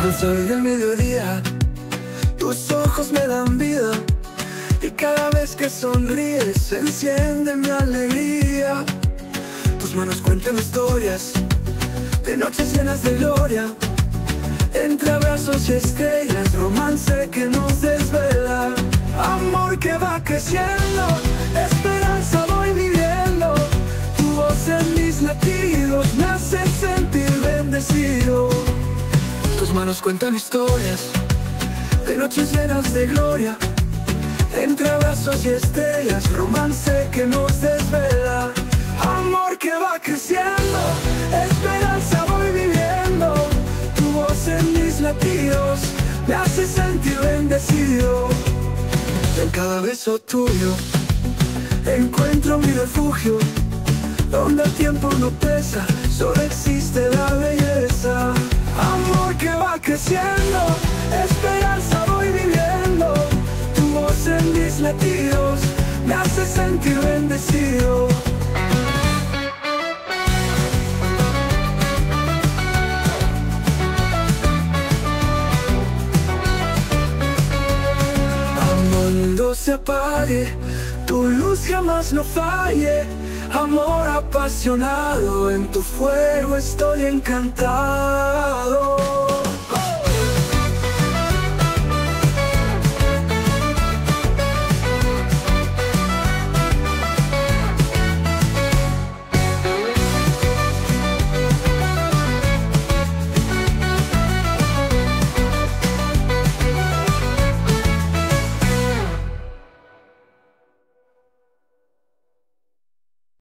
Al sol del mediodía, tus ojos me dan vida, y cada vez que sonríes se enciende mi alegría. Tus manos cuentan historias de noches llenas de gloria, entre abrazos y estrellas, romance que nos desvela. Amor que va creciendo, esperanza voy viviendo. Tu voz en mis latidos me hace sentir bendecido. Tus manos cuentan historias de noches llenas de gloria, entre abrazos y estrellas, romance que nos desvela. Amor que va creciendo, esperanza voy viviendo. Tu voz en mis latidos me hace sentir bendecido. En cada beso tuyo encuentro mi refugio, donde el tiempo no pesa, solo existe la belleza. Amor que va creciendo, esperanza voy viviendo. Tu voz en mis latidos me hace sentir bendecido. Cuando se apague, tu luz jamás no falle. Amor apasionado, en tu fuego estoy encantado.